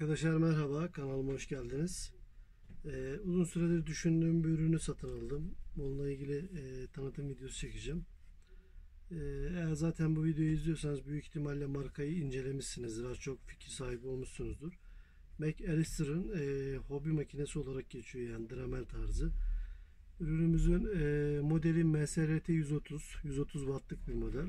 Arkadaşlar merhaba, kanalıma hoş geldiniz. Uzun süredir düşündüğüm bir ürünü satın aldım. Onunla ilgili tanıtım videosu çekeceğim. Eğer zaten bu videoyu izliyorsanız büyük ihtimalle markayı incelemişsinizdir. Az çok fikir sahibi olmuşsunuzdur. McAllister'ın hobi makinesi olarak geçiyor, yani Dremel tarzı. Ürünümüzün modeli MSRT 130, 130 wattlık bir model.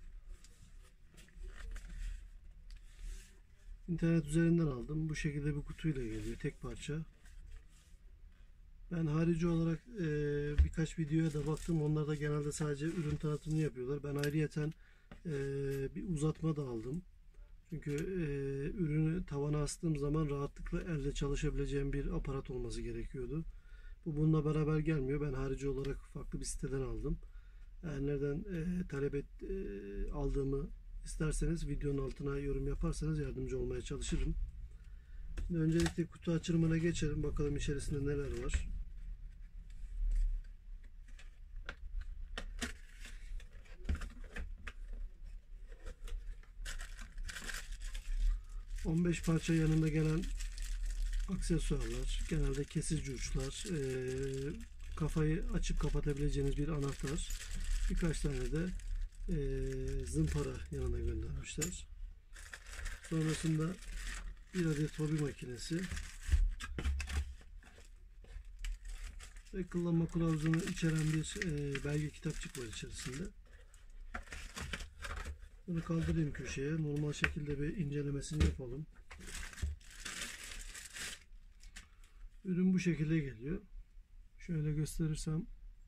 İnternet üzerinden aldım. Bu şekilde bir kutuyla geliyor, tek parça. Ben harici olarak birkaç videoya da baktım. Onlar da genelde sadece ürün tanıtımını yapıyorlar. Ben ayrıyeten bir uzatma da aldım. Çünkü ürünü tavana astığım zaman rahatlıkla elde çalışabileceğim bir aparat olması gerekiyordu. Bu bununla beraber gelmiyor. Ben harici olarak farklı bir siteden aldım. Eğer nereden aldığımı isterseniz videonun altına yorum yaparsanız yardımcı olmaya çalışırım. Şimdi öncelikle kutu açılımına geçelim. Bakalım içerisinde neler var. ...15 parça yanında gelen aksesuarlar, genelde kesici uçlar, kafayı açıp kapatabileceğiniz bir anahtar, birkaç tane de zımpara yanına göndermişler. Sonrasında bir adet hobi makinesi ve kullanma kılavuzunu içeren bir belge kitapçık var içerisinde. Bunu kaldırayım köşeye. Normal şekilde bir incelemesini yapalım. Ürün bu şekilde geliyor. Şöyle gösterirsem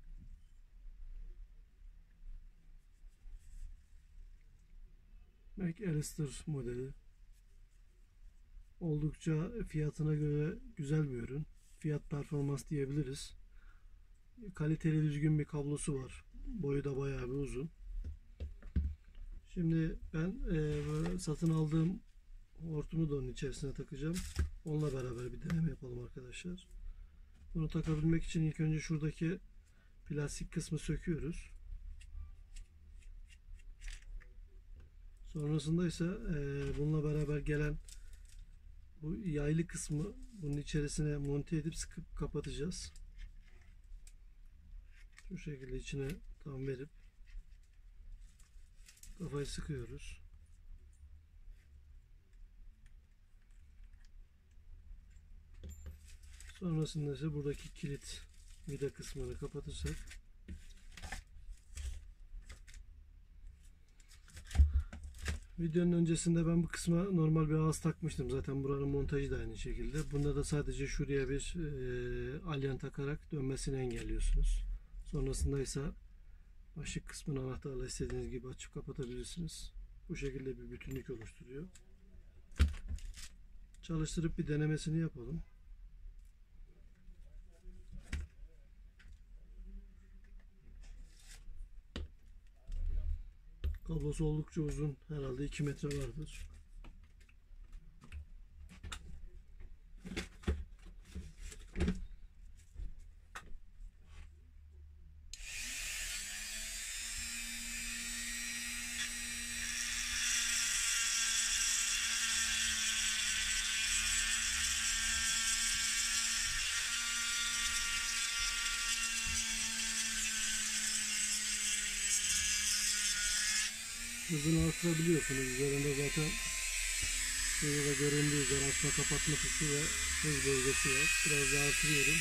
McAllister modeli. Oldukça fiyatına göre güzel bir ürün. Fiyat performans diyebiliriz. Kaliteli, düzgün bir kablosu var. Boyu da bayağı bir uzun. Şimdi ben satın aldığım hortumu da onun içerisine takacağım. Onunla beraber bir deneme yapalım arkadaşlar. Bunu takabilmek için ilk önce şuradaki plastik kısmı söküyoruz. Sonrasında ise bununla beraber gelen bu yaylı kısmı bunun içerisine monte edip sıkıp kapatacağız. Şu şekilde içine tam verip kafayı sıkıyoruz. Sonrasında ise buradaki kilit vida kısmını kapatırsak videonun öncesinde ben bu kısma normal bir ağız takmıştım. Zaten buranın montajı da aynı şekilde. Bunda da sadece şuraya bir alyan takarak dönmesini engelliyorsunuz. Sonrasında ise başlık kısmını anahtarla istediğiniz gibi açıp kapatabilirsiniz. Bu şekilde bir bütünlük oluşturuyor. Çalıştırıp bir denemesini yapalım. Kablosu oldukça uzun. Herhalde 2 metre vardır. Hızını artırabiliyorsunuz. Üzerinde zaten şurada da göründüğü üzere açma kapatma tuşu ve hız bölgesi var. Biraz daha artırıyorum.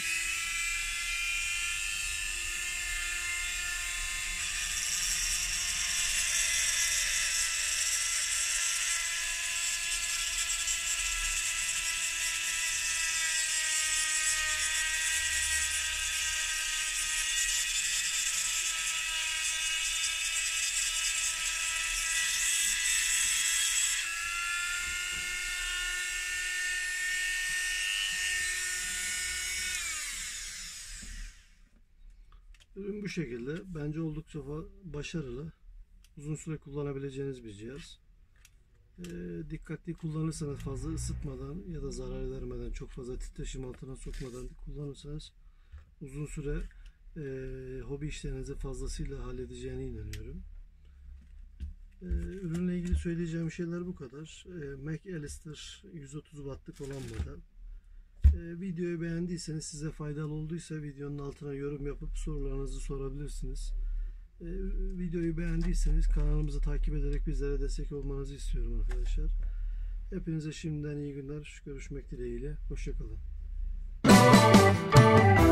Ürün bu şekilde. Bence oldukça başarılı. Uzun süre kullanabileceğiniz bir cihaz. Dikkatli kullanırsanız, fazla ısıtmadan ya da zarar vermeden, çok fazla titreşim altına sokmadan kullanırsanız uzun süre hobi işlerinizi fazlasıyla halledeceğine inanıyorum. Ürünle ilgili söyleyeceğim şeyler bu kadar. McAllister 130 wattlık olan model. Videoyu beğendiyseniz, size faydalı olduysa videonun altına yorum yapıp sorularınızı sorabilirsiniz. Videoyu beğendiyseniz kanalımızı takip ederek bizlere destek olmanızı istiyorum arkadaşlar. Hepinize şimdiden iyi günler. Görüşmek dileğiyle. Hoşça kalın.